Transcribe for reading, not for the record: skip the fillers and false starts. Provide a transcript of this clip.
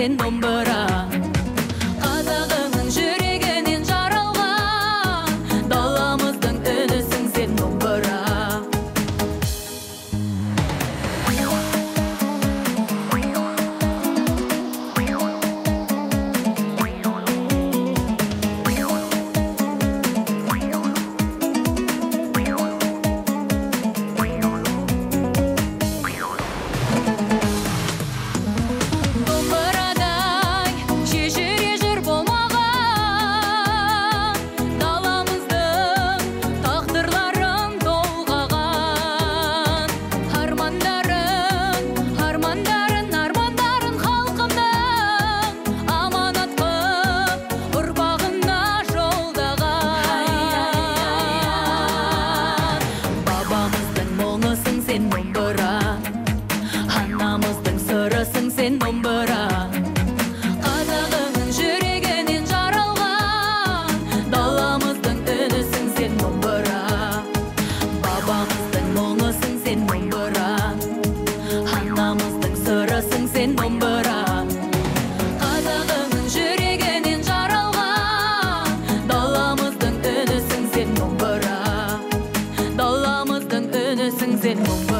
сен домбыра. Қазағыңның жүрегінен жаралған, даламыздың үнісің сен домбыра. Анамыздың сырысың сен домбыра. Қазағыңның жүрегінен жаралған, даламыздың үнісің сен домбыра. Бабамыздың мұңысың сен домбыра. Анамыздың сырысың сен домбыра. Қазағыңның жүрегінен жаралған, даламыздың үнісің сен домбыра. Даламыздың үнісің сен домбыра.